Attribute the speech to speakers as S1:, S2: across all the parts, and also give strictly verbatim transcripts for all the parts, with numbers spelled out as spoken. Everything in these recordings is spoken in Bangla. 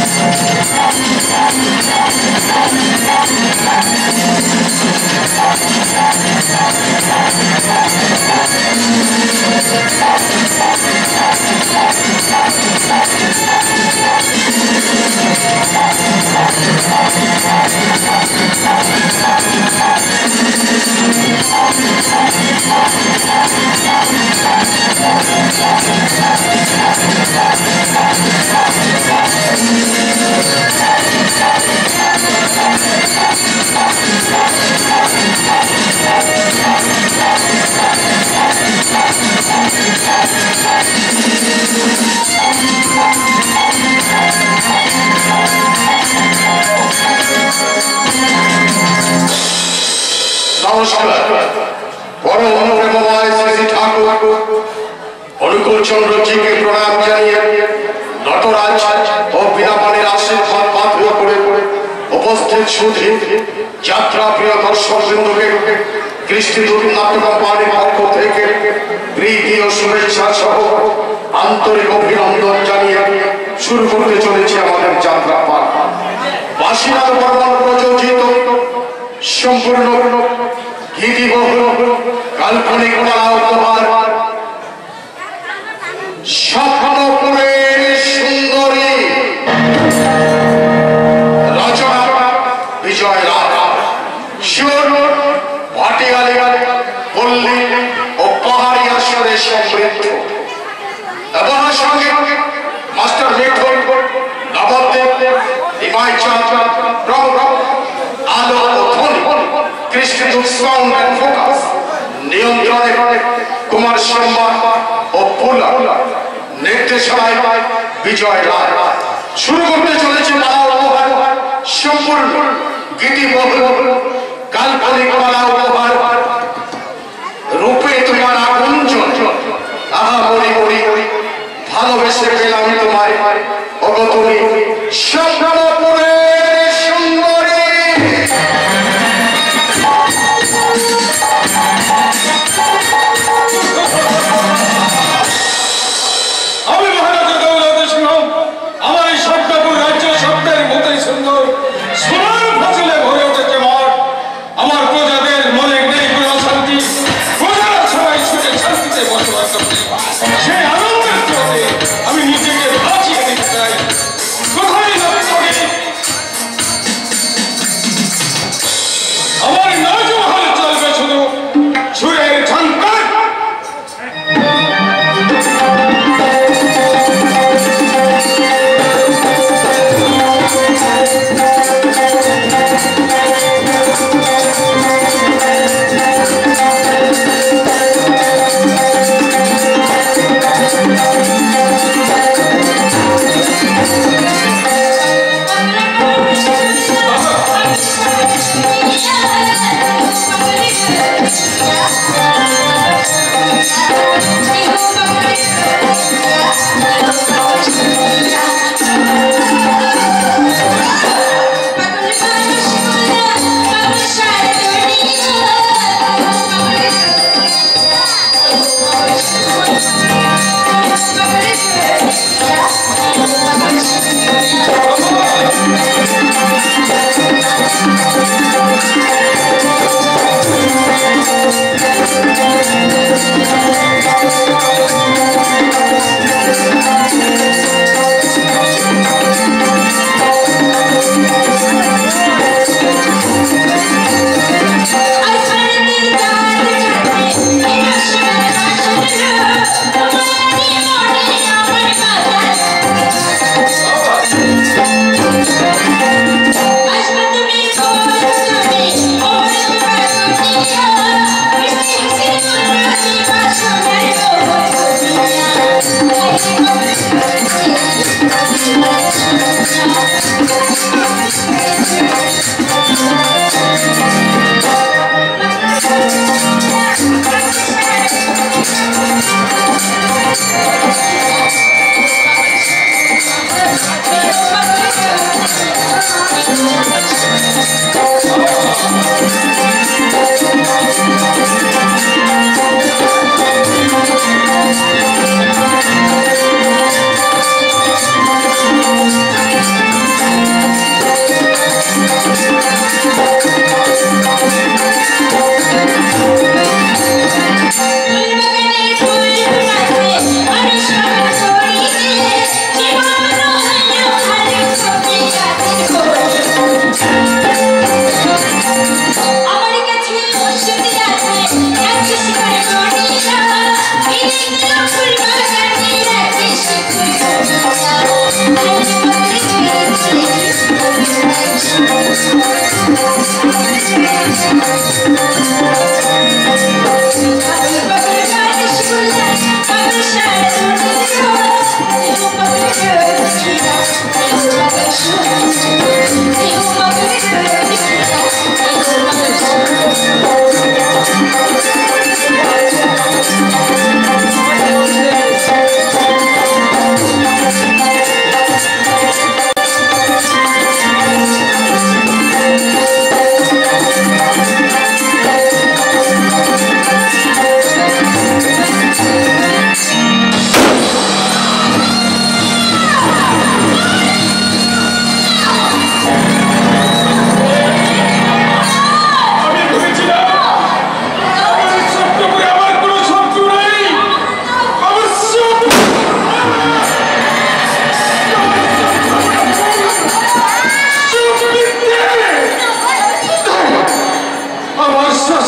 S1: আমার প্রজাদের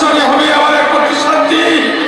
S1: শাসনে হবে আমার একমাত্র শান্তি।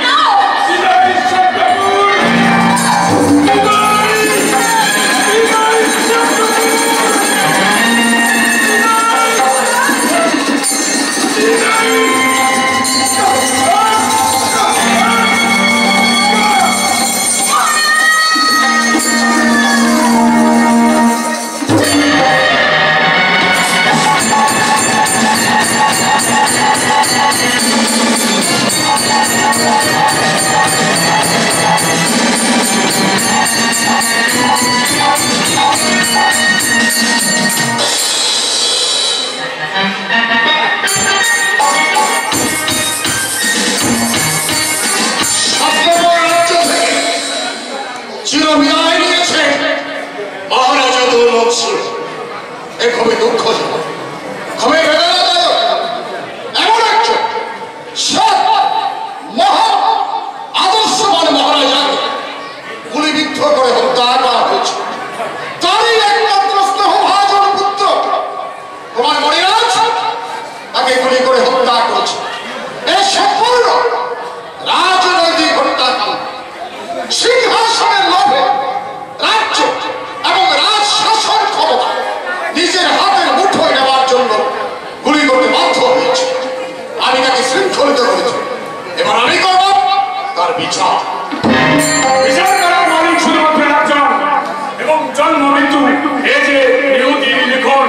S2: খুবই দুঃখজনক, খুবই বেদনাদায়ক। এমন একজন সৎ মহান আদর্শবান মহারাজাকে গুলিবিদ্ধ করে হত্যা করা হয়েছে। তারই একমাত্র স্নেহভাজন পুত্র তোমার মণিরাজ তাকে গুলি করে হত্যা করেছে। এই সম্পূর্ণ রাজনৈতিক হত্যাকাণ্ড। সিংহাসনের লোভে রাজ্য এবং রাজ শাসন ক্ষমতা নিজের হাতের মুঠোয় নেওয়ার জন্য গুলি করতে বাধ্য হয়েছে। আমি তাকে শৃঙ্খলিত করেছি, এবার আমি করব তার বিচার।
S1: বিচার করার মালিক শুধুমাত্র একজন এবং জন্ম মৃত্যু এই যে ইহুদির লিখন।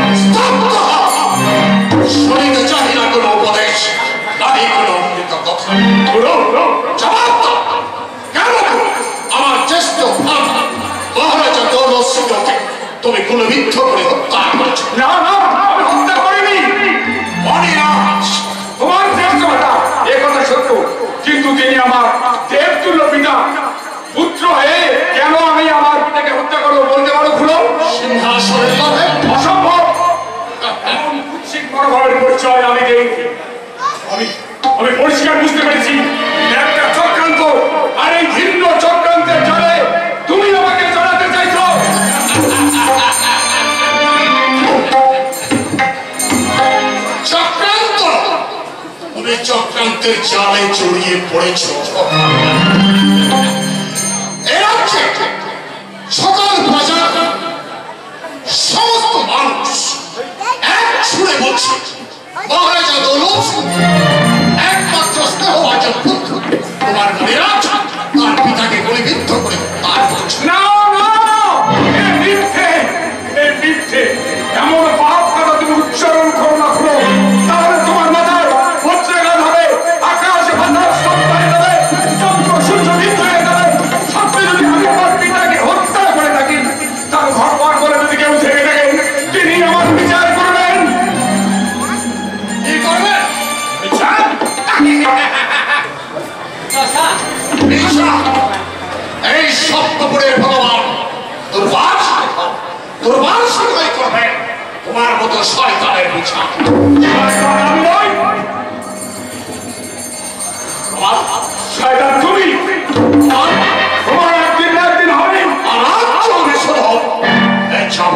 S2: শুনিতে চাহি না কোনো উপদেশ, নাহি কোনো অমৃত কথা। জবাব দাও, কেন আমার জ্যেষ্ঠ ভ্রাতা মহারাজা দৌলত সিংহকে তুমি গুলিবিদ্ধ করে হত্যা করেছ?
S1: না না, আমি হত্যা করিনি।
S2: মণিরাজ
S1: তোমার জ্যেষ্ঠ ভ্রাতা, এ কথা সত্য, কিন্তু তিনি আমার দেবতুল্য পিতা। পুত্র হয়ে কেন আমি আমার পিতাকে হত্যা করবো বলতে পারো? খুলো।
S2: সিংহাসনের লোভে
S1: অসম্ভব। এমন কুৎসিত মনোভাবের পরিচয় আমি দেই। আমি আমি পরিষ্কার বুঝতে পেরেছি একটা চক্রান্ত, আর এই ভিন্ন চক্রান্তের জালে তুমি আমাকে জড়াতে চাইছো।
S2: চক্রান্ত? তুমি চক্রান্তের জালে জড়িয়ে পড়েছ। সকল প্রজা সমস্ত মানুষ এক ছুড়ে বলছে মহারাজা দৌলত সিংহ একমাত্র স্নেহভাজন পুত্র তোমার মণিরাজ তার পিতাকে গুলিবিদ্ধ করে তার করেছে।
S1: না না, এ মিথ্যে, এ মিথ্যে। এমন পাপ কথা তুমি উচ্চারণ করো না, খুলো, তাহলে তোমার মাথায় বজ্রাঘাত হবে, আকাশ বাতাস সব হয়ে যাবে, চন্দ্র সূর্য বিদ্ধ হয়ে যাবে। সত্যি যদি আমি আমার পিতাকে হত্যা করে থাকি, তার ভগবান বলে যদি কেউ থেকে থাকে, তিনি আমার বিচার করবেন।
S2: কি করবেন?
S1: বিচার?
S2: এই স্বপ্নপুরের ভগবান দুর্বার দুর্বার সিংহই করবে তোমার মতো শয়তানের বিচার।
S1: আমি নই, শয়তান তুমি। তোমার একদিন না একদিন হবে।
S2: আমার চলবে শুধু এই যাব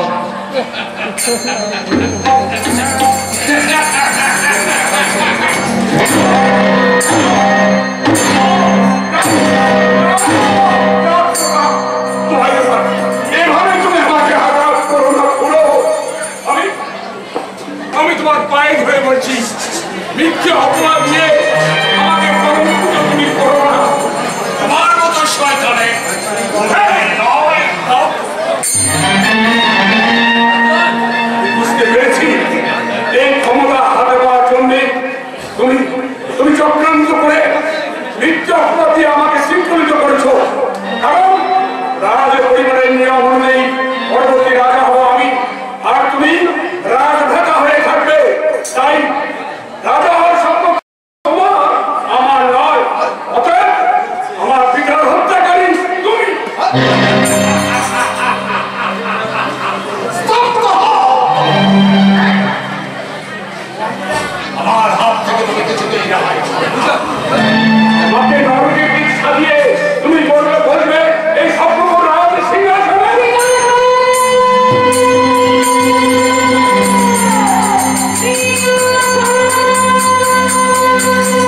S1: এভাবে তুমি আমাকে আঘাত করো না, খুলো। আমি আমি তোমার পায়ে ধরে বলছি, মিথ্যে অপমান দিয়ে আমাকে পরমপুত্র তুমি করো না।
S2: তোমার মতো শয়তানে
S1: বুঝতে পেরেছি এই ক্ষমতা হাতে পাওয়ার জন্যে তুমি তুমি চক্রান্ত করে মিথ্যে অপরাধ দিয়ে আমাকে শৃঙ্খলিত করেছো। কারণ রাজ পরিবারের নিয়ম অনুযায়ী পরবর্তী রাজা হবো আমি, আর তুমি রাজভ্রাতা হয়ে থাকবে। তাই রাজা হওয়ার স্বপ্ন তোমার, আমার নয়। অতএব আমার পিতার হত্যাকারী তুমি।
S2: আমার হাত থেকে তুমি কিছুতেই রেহাই পাবে না।
S1: আমাকে নরকে পিঠ সাজিয়ে তুমি বলবে বলবে এই সম্পূর্ণ রাজ সিংহাসনে।
S3: Thank you.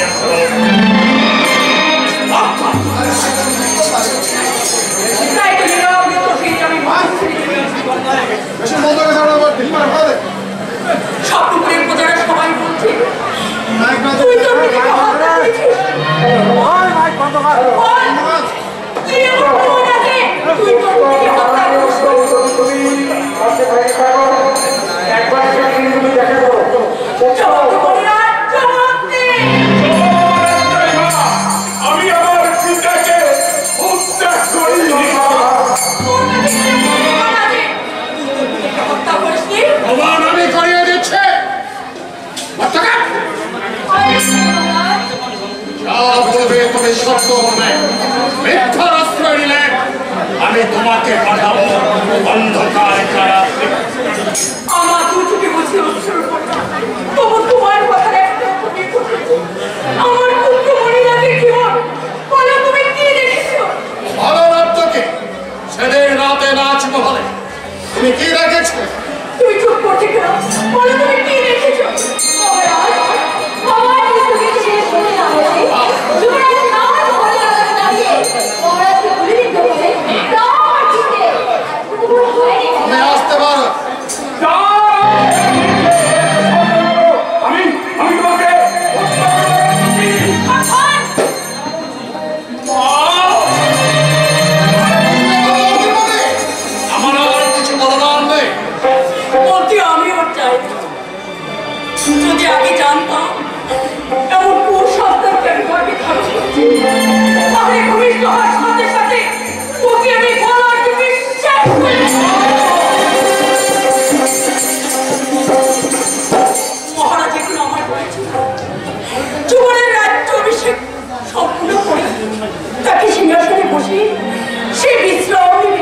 S3: স্বপ্নপুরের প্রজারা সবাই বলছে তুই তোর নিজেকে হত্যা করেছিস। তুই তোর নিজেকে হত্যা
S1: আমি আমার পিতাকে হত্যা করিনি।
S3: হত্যা করিসনি?
S2: ভগবান আমি করিয়ে দিচ্ছে। বলবে তুমি সত্য হবে, মিথ্যার আশ্রয় নিলে আমি তোমাকে পাঠাবো অন্ধকার কারাগারে।
S3: আমার দুচোখে বুঝে উৎসর্গ করলাম, তবু তোমার কথার একটা ক্ষতি ঘটেছে। আমার পুত্র মহিলাকে জীবন বলো, তুমি কি দেখেছো?
S2: ভালো রাজ্যকে সেদিন রাতে নাচ মহলে তুমি কি রেখেছো?
S3: তুমি চুপ করতে কেন? বলো তুমি কি দেখেছো?
S4: আমার পুত্রকে ছেড়ে শুনে না বলে যুবরাজ নাচ মহলে আলাদা দাঁড়িয়ে মহারাজকে গুলি দিতে বলে তাও আমার দিতে এতটুকু হয়নি।
S2: তুমি আসতে পারো।
S1: আমি আমি তোমাকে
S2: আমার আর কিছু বলবার নেই।
S3: বলতে আমিও চাই, যদি আগে জানতাম এমন কুসংস্কারকে আমি ঘরে খারাপ করছি, তাহলে ভূমিষ্ঠ হওয়ার সাথে সাথে ওকে আমি গলার টিপে শেষ করে দেব। মহারাজ এখন আমার রয়েছে জীবনের রাজ্য অভিষেক সম্পূর্ণ করে তাকে সিংহাসনে বসে সে বিশ্রাম নেবে।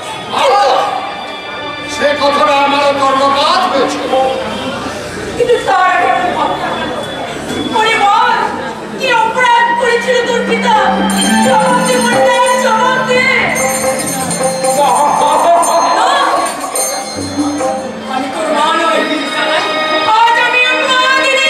S2: সে কথাটা আমারও কর্ণপাত হয়েছে।
S3: কিন্তু তার আগে একটা কথা ওরে বল, কি অপরাধ করেছিল তোর পিতা? জবাব দে বলতে, জবাব দে। আমি তোর মা নই, আজ আমি অপরাধিনী।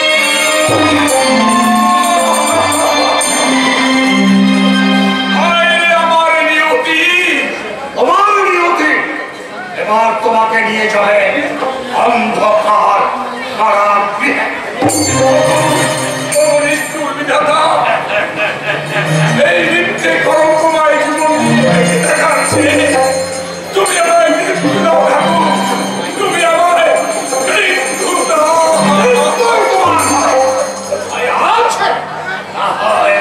S1: হায় রে আমার নিয়তি,
S2: তোমার নিয়তি এবার তোমাকে নিয়ে যাবে অন্ধকার কারাগৃহে।
S1: ও নিষ্ঠুর বিধাতা, এই নিত্যে কলঙ্কময় জীবন দেখাচ্ছে। তুমি আমায় মৃত্যু দাও ঠাকুর, তুমি আমায় মৃত্যু দাও।
S2: মৃত্যুই তোমার হয়। হয় আছে, না হয়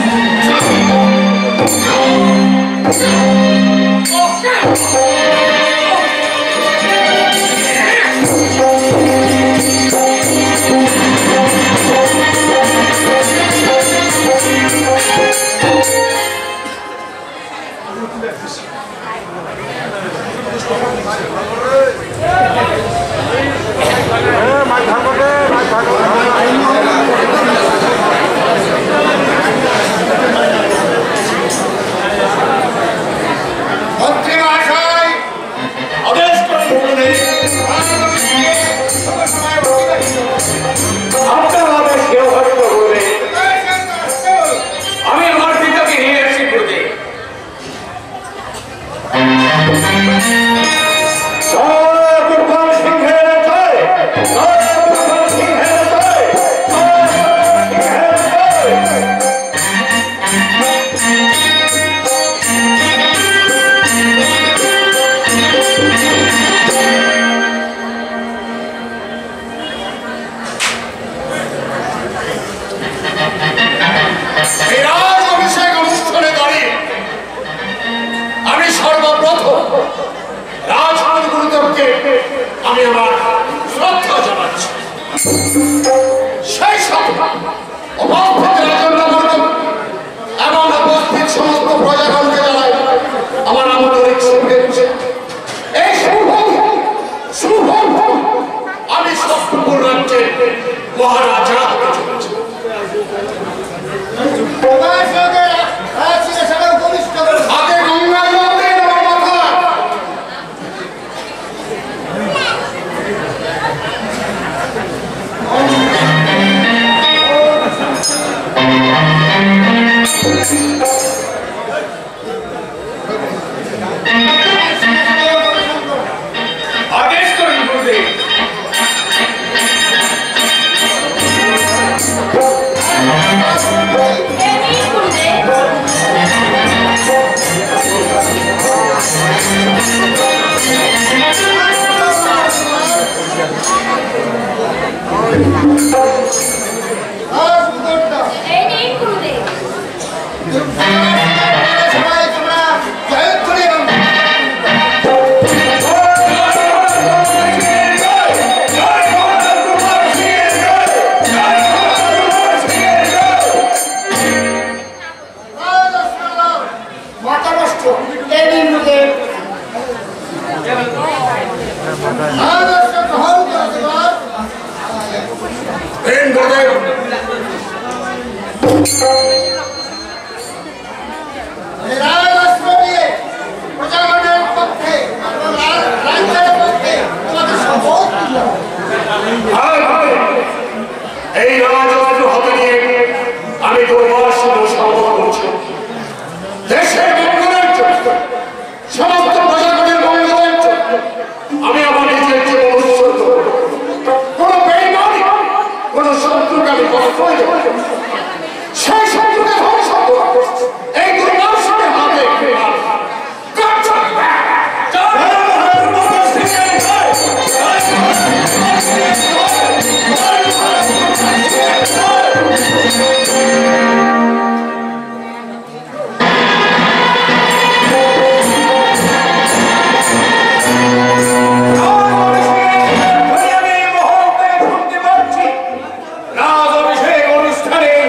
S2: মন্ত্রী মহাশয় আদেশ করুন।
S1: আপনার আদেশ কেউ হয়তো বলবে, আমি আমার পিতাকে নিয়ে এসে করবে। জয় কুরবান সিংহের জয়, জয়
S5: এই মুখে আদর্শ গ্রহণ করতে পার রাজস্ব দিয়ে প্রজাগণের পক্ষে এবং রাজ্যের পক্ষে তোমাকে শপথ দিলাম।
S1: এই রাজস্ব হাতে নিয়ে আমি তোমার সাথে শপথ করছি দেশের মঙ্গলের জন্য, সমস্ত প্রজাগণের মঙ্গলের জন্য আমি আমার নিজের জীবন উৎসর্গ করব। কোন বেঈমানি, কোন শত্রুকে আমি প্রশ্রয় দেব না। সেই শত্রুকে ধ্বংস করব এই দুর্বাসনের হাতে। রাজ অভিষেক অনুষ্ঠানে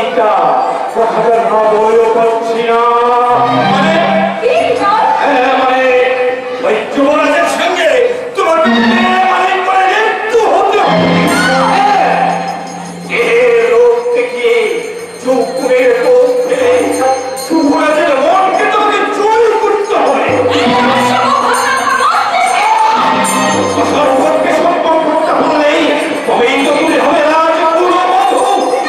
S1: কথাটা কথাটা না বলেও পারছি না। মানে হ্যাঁ মানে ওই যুবরাজের সঙ্গে তোমার মানে করে একটু হতে লোক থেকে চৌকুরের কোপ ফেলে যুবরাজের মনকে তোমাকে জয় করতে হবে। সর্বকে সম্পর্ক করতে হলেই তবেই তো তুমি হবে রাজপুরবধূ।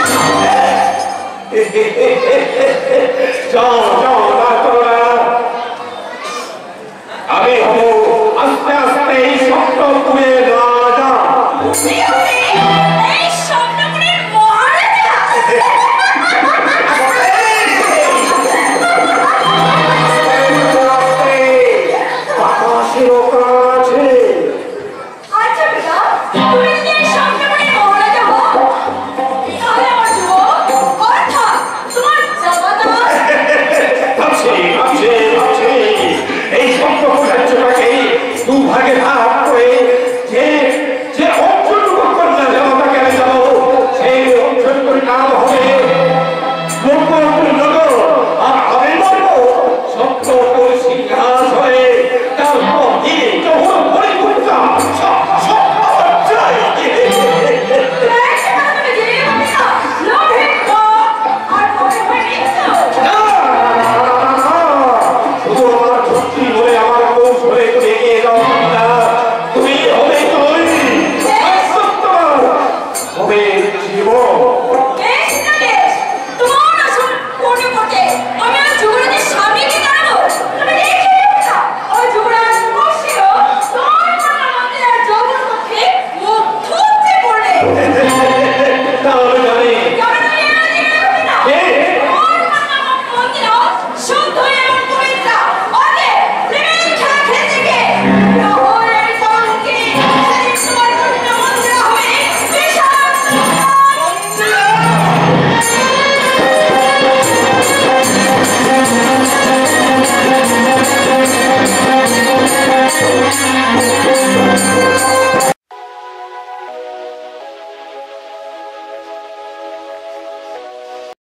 S1: যাও যাও না করো না। আমি হবো আস্তে আস্তে এই স্বপ্নপুরের রাজা।
S3: এই স্বপ্নপুরের মহারাজা।
S1: আকাশের ওপর আছে।
S4: আচ্ছা বেটা, তুমি যদি এই স্বপ্নপুরের মহারাজা হও, তাহলে আমার যুবক অর্থাৎ তোমার জামাতা
S1: ভাবছি ভাবছি ভাবছি এই স্বপ্নপুর রাজ্যটাকে দু ভাগে ভাগ করে যে যে অংশটুকু কন্যা জামাতাকে আমি যাবো সেই অংশটুকুর নাম হবে গোপপুর নগর। আর আমি বলবো স্বপ্নপুর সিংহাসনে তারপর এই যখন পরিপূর্ণা সব সব পাওয়া যায়।
S4: তুমি গেলে হবে না, লোভে পাপ আর মনে হয় মৃত্যু।
S1: শুধু আমার শক্তি বলে আমার কৌশলে তুমি এগিয়ে যাও না। তুমি হবে তুই হবে জীবন।
S4: বেশ না বেশ, তোমার আসল কোণে কোটে আমি ওই যুবরাজের স্বামীকে জানাবো। তুমি দেখে নেবে না, ওই যুবরাজ বসিল তোমার কন্যা মন্দির আর যৌবন পক্ষে মুখ থুবড়ে পড়লে।
S1: তাহলে জানি
S4: তবে তুমি এমন দিকে যাবে না।
S1: কে